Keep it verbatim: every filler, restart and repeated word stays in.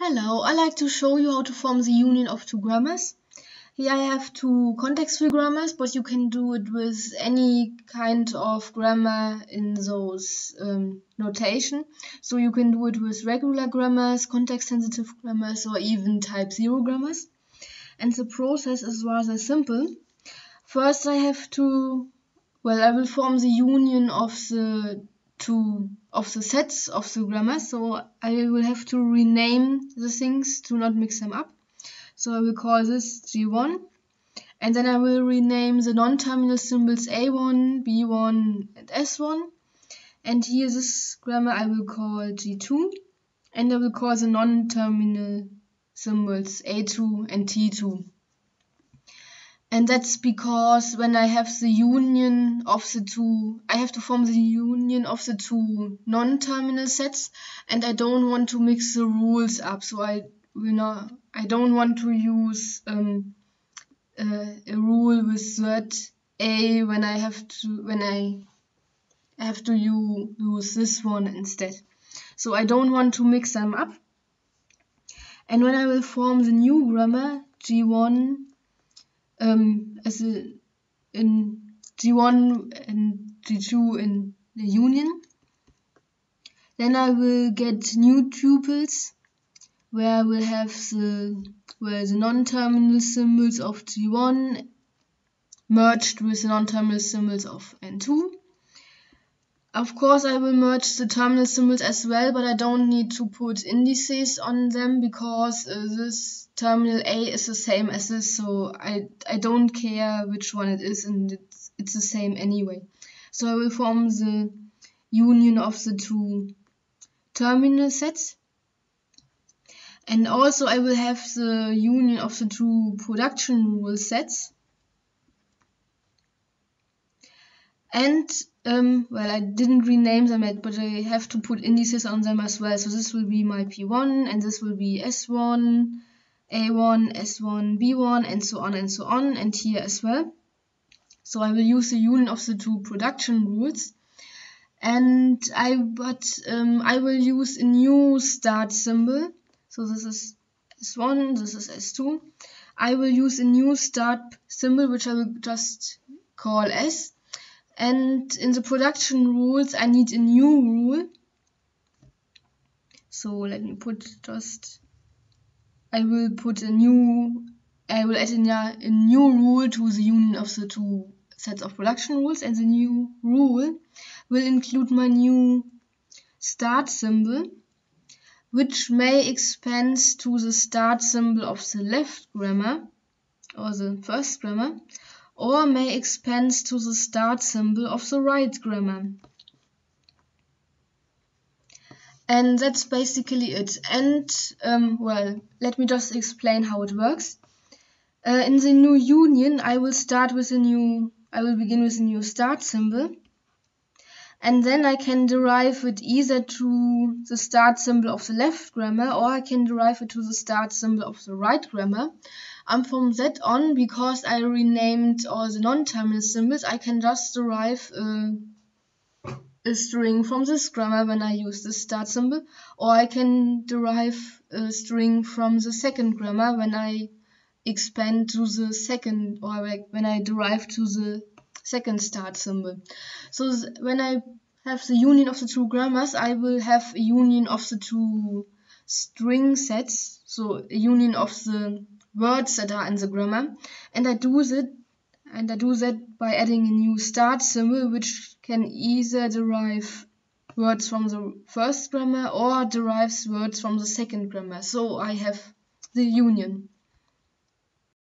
Hello, I like to show you how to form the union of two grammars. Here I have two context-free grammars, but you can do it with any kind of grammar in those um, notation. So you can do it with regular grammars, context-sensitive grammars, or even type zero grammars. And the process is rather simple. First I have to, well, I will form the union of the two of the sets of the grammar, so I will have to rename the things to not mix them up. So I will call this G one, and then I will rename the non-terminal symbols A one, B one and S one, and here this grammar I will call G two, and I will call the non-terminal symbols A two and T two. And that's because when I have the union of the two, I have to form the union of the two non-terminal sets, and I don't want to mix the rules up. So I will not, I don't want to use um, uh, a rule with that A when I have to when I have to use, use this one instead. So I don't want to mix them up. And when I will form the new grammar G one. Um, as a, in G one and G two in the union, then I will get new tuples where I will have the where the non-terminal symbols of G one merged with the non-terminal symbols of N two. Of course I will merge the terminal symbols as well, but I don't need to put indices on them because uh, this terminal A is the same as this, so I, I don't care which one it is, and it's, it's the same anyway. So I will form the union of the two terminal sets, and also I will have the union of the two production rule sets. And, um, well, I didn't rename them yet, but I have to put indices on them as well. So this will be my P one, and this will be S one, A one, S one, B one, and so on and so on, and here as well. So I will use the union of the two production rules. And I, but um, I will use a new start symbol. So this is S one, this is S two. I will use a new start symbol, which I will just call S. And in the production rules, I need a new rule. So let me put just, I will put a new, I will add a, a new rule to the union of the two sets of production rules. And the new rule will include my new start symbol, which may expand to the start symbol of the left grammar, or the first grammar, or may expand to the start symbol of the right grammar. And that's basically it. And, um, well, let me just explain how it works. Uh, in the new union, I will start with a new, I will begin with a new start symbol. And then I can derive it either to the start symbol of the left grammar, or I can derive it to the start symbol of the right grammar. And from that on, because I renamed all the non-terminal symbols, I can just derive a, a string from this grammar when I use the start symbol, or I can derive a string from the second grammar when I expand to the second, or when I derive to the second start symbol. So when I have the union of the two grammars, I will have a union of the two string sets, so a union of the words that are in the grammar, and I do that and I do that by adding a new start symbol, which can either derive words from the first grammar or derives words from the second grammar. So I have the union.